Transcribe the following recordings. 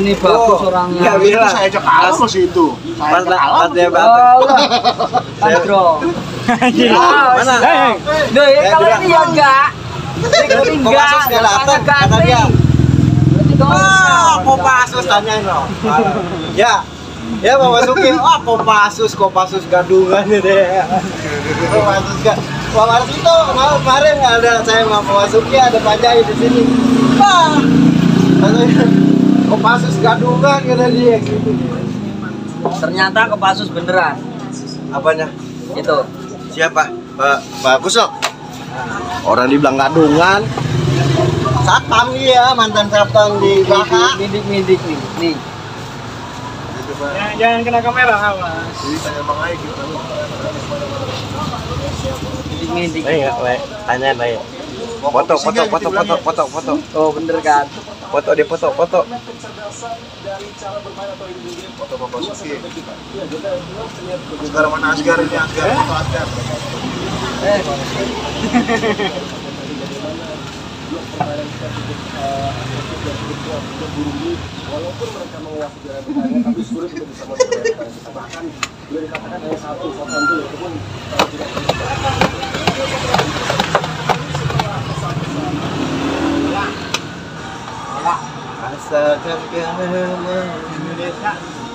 ini bagus orangnya. Ya, itu saya ajak kalah loh sih itu. Pas dia Oh, batuk. Andro. Mana? Duh, kalau ini ya enggak. Ini enggak. Nggak datang kata dia. Kopassus tanyain loh. Ya. Ya Pak Basuki, Kopassus gadungan itu ya. Kopassus gak. Pak Basuki itu kemarin ada saya sama Pak Basuki ada Pak Jai di sini. Wah. Kopassus gadungan kata dia gitu. Ternyata Kopassus beneran. Apanya? Itu. Siapa? Pak Kusok. Orang dibilang gadungan. Satpam dia, mantan satpam di Baka. Midik nih. Jangan kena kamera, awas. Jadi tanya Bang Ai gitu. Midik. Tanya baik. Foto. Oh, bener kan? Foto. Foto Pak Basuki. Sekarang mana Asgar ini Asgar? Foto Asgar. Walaupun mereka menguasai jalan bertanya, tapi sulit untuk bisa masuk. Bahkan boleh dikatakan hanya satu sopan dulu, ataupun Rasakan kehamilan Indonesia.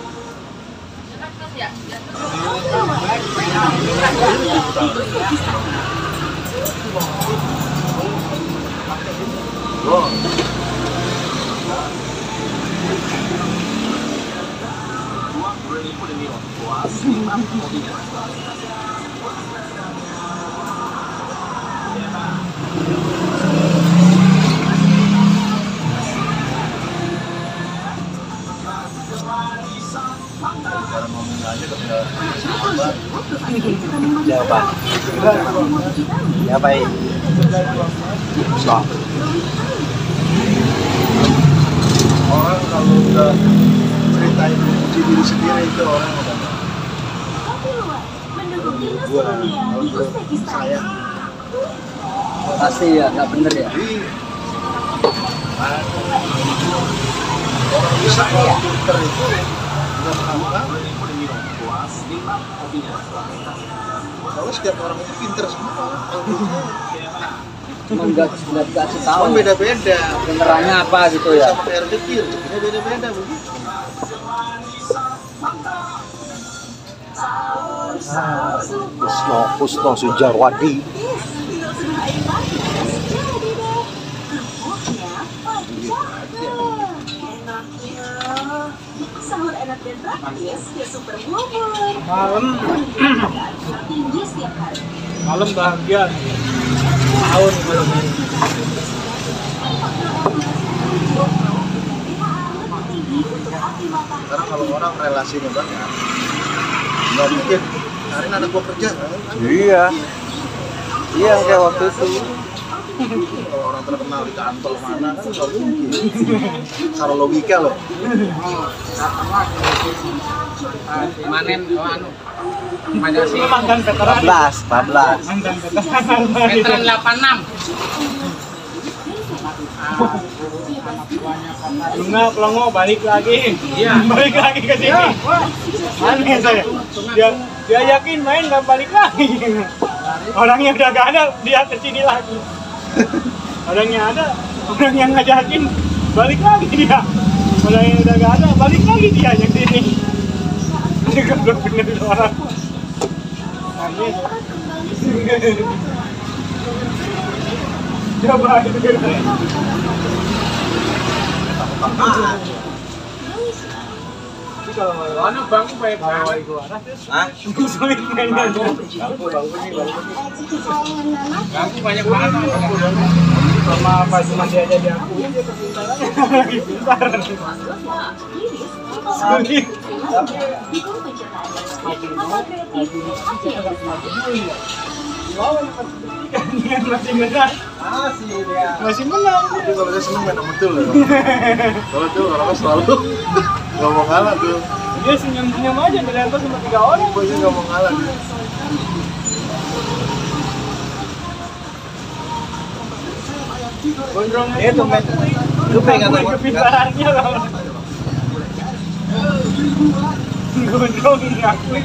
Siapa ini? Orang kalau udah ceritain puji diri sendiri itu orang udah saya Pasti ya, nggak bener ya. orang bisa kalau pinter itu nggak pernah soalnya setiap orang itu pinter semua. Cuma nggak kasih tahu. Cuma beda-beda. Benerannya apa gitu ya? Sama air kecil, ini beda-beda begitu. Kusno Sujarwadi. Sahur enak dan praktis ya super bubur. Tinggi setiap hari. Malam bahagia. Tahun malam ini. Sekarang kalau orang relasinya banyak, nggak mungkin hari ini anak gua kerja. Iya. Iya kayak waktu itu. Kalau orang terkenal di kantor mana kan nggak mungkin. Kalau logika loh. Manen, anu. Mana sih? Mantan veteran. 14. Mantan veteran. Veteran 86. Bunga pelongo balik lagi. Iya. Balik lagi ke sini. Aneh saya. Dia yakin main nggak balik lagi. Orangnya udah gak ada, dia ke sini lagi. Orangnya ada, orang yang ngajakin balik lagi dia. Orang yang udah gak ada, balik lagi dia yang sini. Ini goblok bener itu orang. Aneh. Coba itu kira. Kalau anu bangku baik bawa itu arah terus. Hah? Sulit mainnya. Bangku banyak banget. Sama apa cuma dia aja diakui dia kepintarannya lagi pintar. Sulit. Masih menang. Masih menang. Itu kalau saya seneng main betul loh. Kalau tuh orang selalu nggak mau ngalah tuh. Dia senyum-senyum aja dilempar sama 3 orang. Gue sih nggak mau ngalah dia. Gondrongnya Itu main. Lu pengen kepintarannya loh. Gondrong ngakui.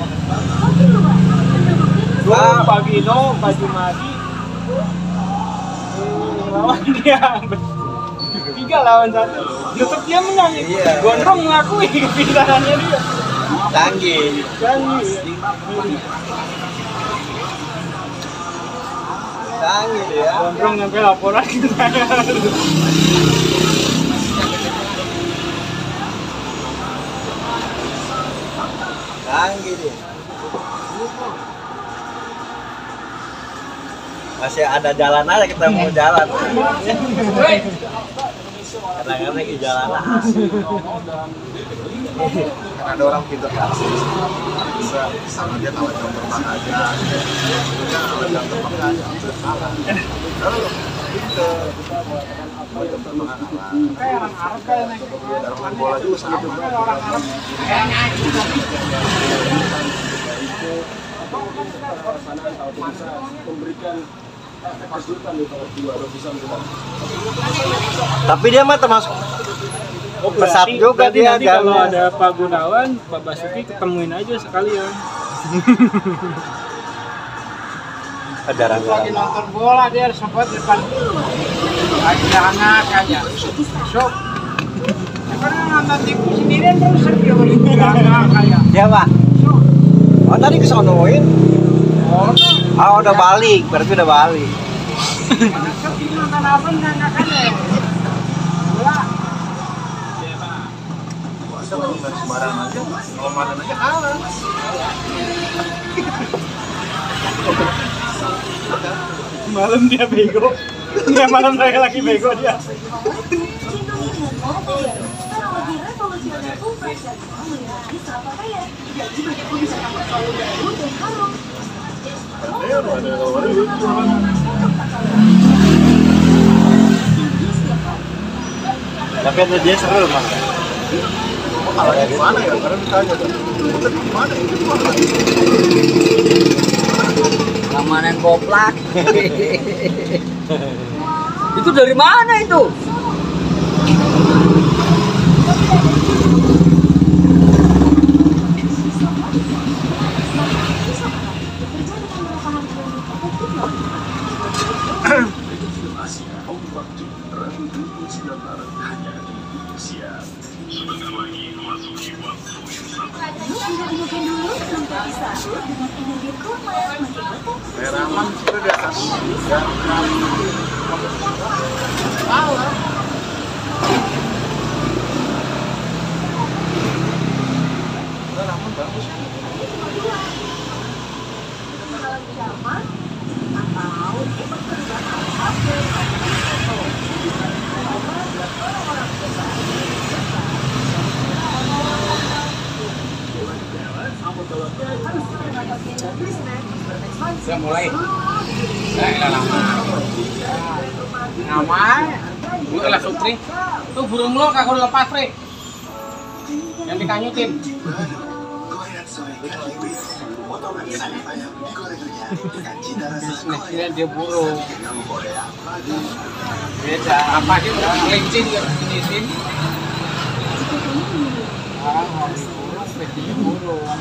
Pak Gino, Pak Jumadi lawan dia 3 lawan 1. Tetap dia menang. Iya. Gondrong mengakui kepintarannya dia. Canggih. Canggih dia. Gondrong sampai laporan ke saya. Canggih dia. Masih ada jalan aja, kita mau jalan. Kadang-kadang lagi jalan Kan ada orang pintar kasih bisa sama dia tahu jam terbang aja dia kalau jam terbang aja salah lalu pintar tahu jam terbang Kayak orang Arab kayak naik. dari main bola juga sama juga Orang Arab. Pelaksanaan kalau bisa memberikan kesulitan di tahun 2 bisa menang. Tapi dia mah termasuk pesat juga berarti dia nanti kalau gamnya. ada Pak Gunawan, Pak Basuki ketemuin aja sekalian. Jarang-jarang. Nonton bola dia sempat depan lagi anak aja. Sok. Karena nonton TV sendirian terus dia kayak. Siapa? Oh tadi kesonoin. Oh udah balik, berarti udah balik. Nonton apa enggak kan? Bola. masa kalau main sembarangan aja kalau mana aja kalah Malam dia bego. Dia malam saya lagi bego dia. Tapi ada dia seru mas. kalau di mana ya karena ditanya kan di mana itu Ramanan koplak. Itu dari mana itu? Raman sudah di atas ya salah Raman bagus Sudah mulai. Saya lama. Ngamal. Lu lah Supri. Tuh burung lo kagak udah lepas, Pri. Yang dikanyutin. Bisnisnya dia burung. Beda. Apa sih udah kelinci juga bisnisin. Orang hobi burung, bisnisnya burung.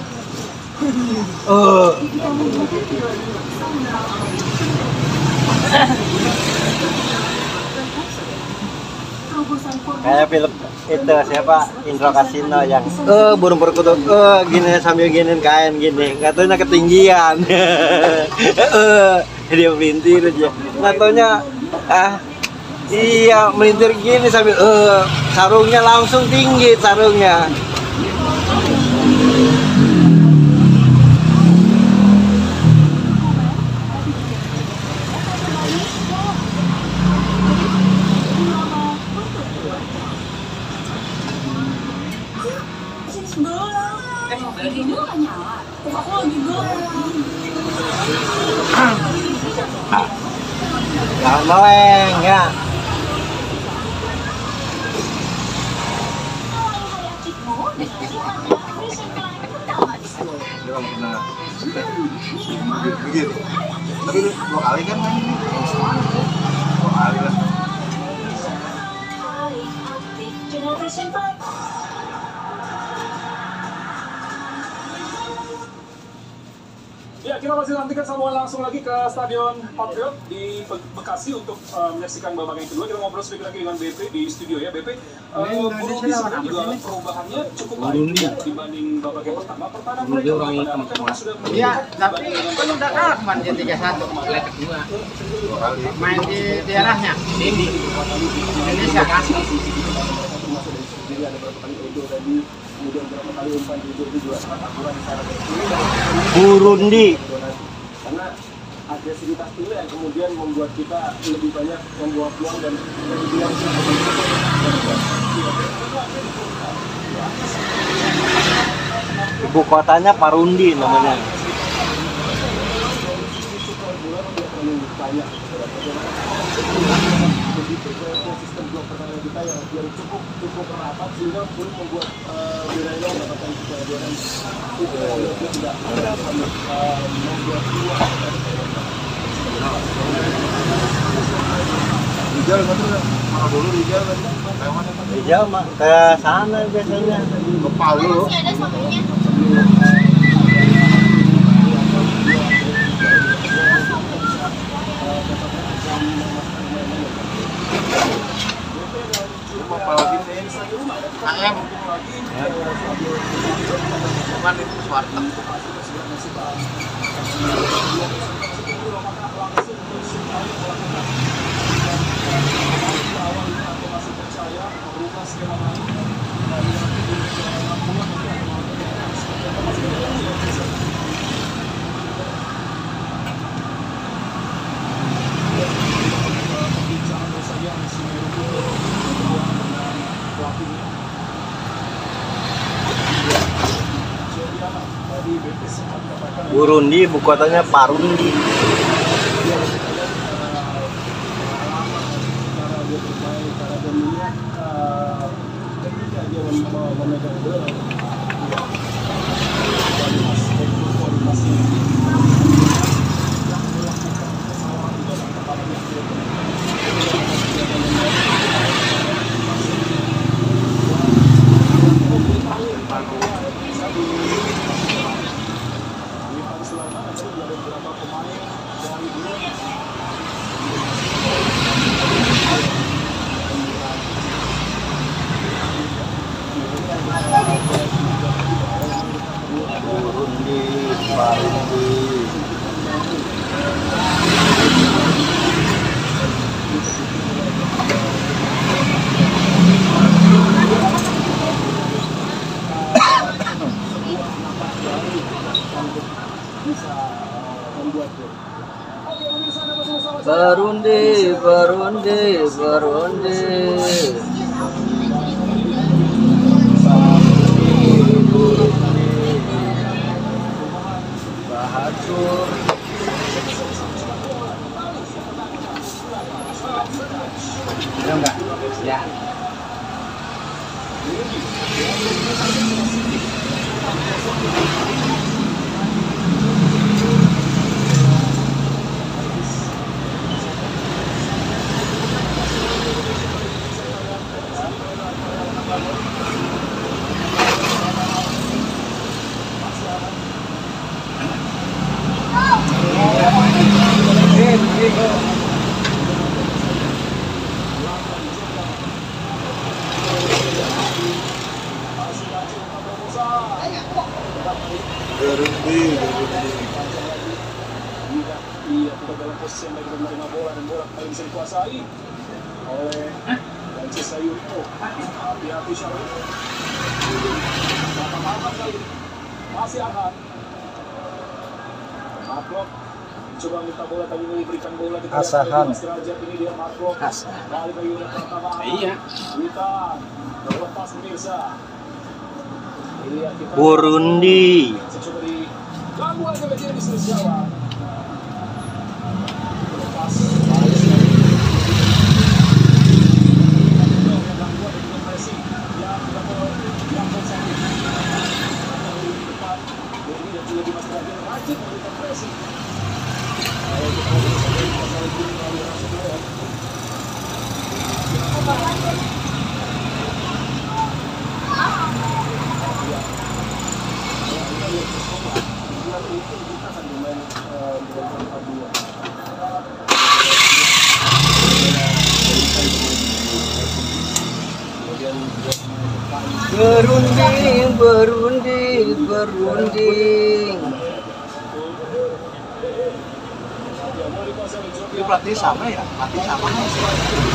Kayak film itu siapa Indro Kasino yang burung perkutut gini sambil giniin kain gini nggak taunya ketinggian dia melintir aja nggak taunya iya melintir gini sambil sarungnya langsung tinggi sarungnya. Jangan meleng ya. dia kalau pernah begitu tapi 2 kali kan main ini 2 kali lah kita masih nantikan sambungan langsung lagi ke Stadion Patriot di Bekasi untuk menyaksikan babak yang kedua. Kita ngobrol sedikit lagi dengan BP di studio ya. BP, Burundi sebenarnya juga perubahannya cukup baik ya, dibanding babak yang pertama. Pertahanan mereka orang hitam semua. Iya, tapi kan udah kalah kemarin dia 3-1 leg kedua. Main di daerahnya. Ini Indonesia kan. Burundi. Karena agresivitas itu yang kemudian membuat kita lebih banyak membuat peluang dan peluang. Ibu kotanya Parundi namanya. Sistem blok pertahanan kita yang cukup rapat sehingga pun membuat wilayah mendapatkan kejadian itu tidak membuat peluang. Rijal kan tuh mana dulu Rijal kan lewat Rijal mah ke sana biasanya. ke Palu. Masih ada sampingnya. Apalagi AM bukan itu Suwarta. Burundi, ibu kotanya Parundi. Burundi, Burundi, Burundi. Bahadur. Enggak? Ya. Burundi. Iya, kita dalam posisi yang baik menerima bola dan bola kembali bisa dikuasai oleh Francis Sayurito. Hati-hati Syarif. Mata-mata kali. Masih akan. Marklock coba minta bola tapi diberikan bola kita. Asahan. Ini dia Marklock. Balik ke unit pertama. Iya. Witan. Terlepas pemirsa. Iya, kita Burundi. coba di ganggu aja bagian di Jawa. Lepas balik sekali. Ganggu ada dengan Messi yang yang bersama. Di depan Bobby dan juga Dimas Radin rajin memberikan pressing. Kalau kita mau masalah ini melalui Rasulullah. Kita akan bermain Berunding, berunding, berunding. Ini pelatih sama ya? Pelatih sama nggak sih?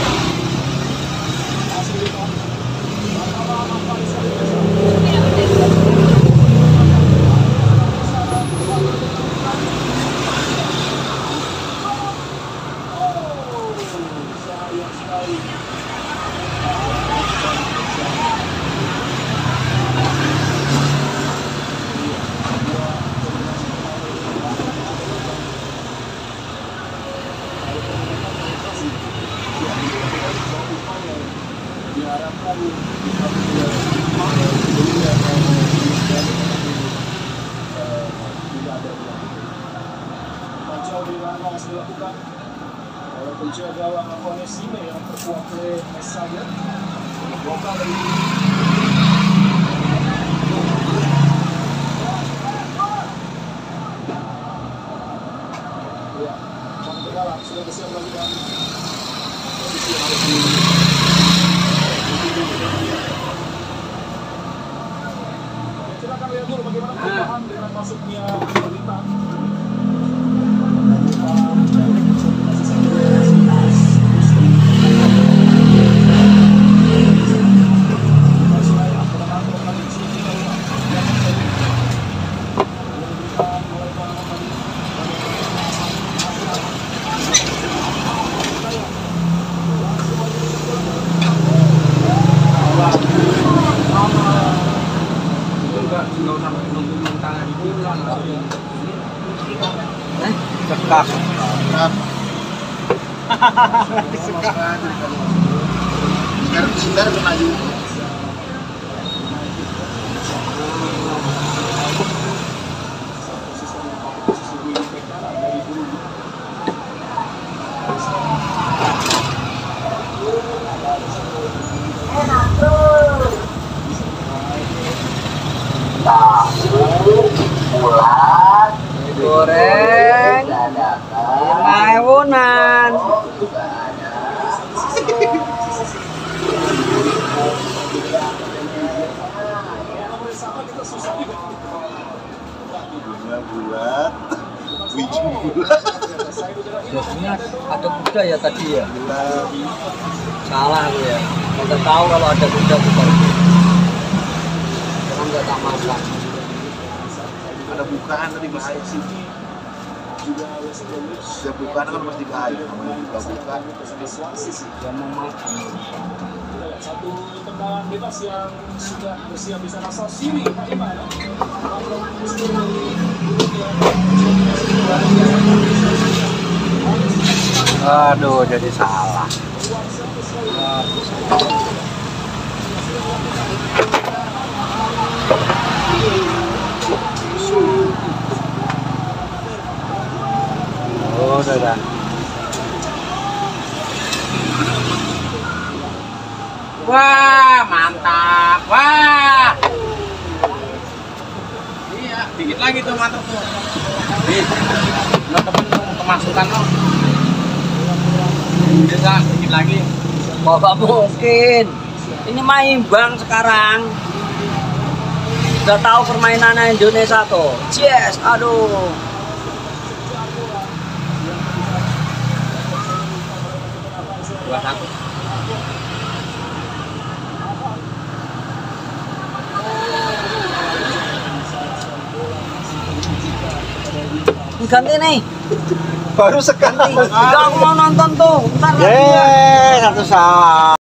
Jauh di mana masih dilakukan oleh penjaga gawang Onesime yang terkuat oleh Messiah. Lokal dari ya, Manggala sudah bersiap melakukan posisi yang harus silakan lihat dulu bagaimana perubahan dengan masuknya bintang. Cekak. Sebentar kena juga. Goreng 5.000-an. Bunga bulat, biji bulat. Biasanya ada kuda ya tadi ya. Bulat. Salah aku ya. Nggak tahu kalau ada kuda bukan. Karena nggak tak masak. Ada bukaan tadi bahaya sih. Setiap bukaan kan pasti bahaya. Namanya buka-buka. Yang mau makan. Satu tendangan bebas yang sudah bersiap di sana Sosiri bagaimana? Aduh, jadi salah. Oh, udah dah. Wah, mantap. Wah. Iya, dikit lagi tuh mantap tuh. Lo temen kemasukan lo. Bisa dikit lagi. Bapak mungkin. Ini mah imbang sekarang. Udah tahu permainannya Indonesia tuh. Yes, aduh. Dua satu. Ganti nih. Baru sekali. Enggak, aku mau nonton tuh. Ntar lagi. Yeay, satu sama.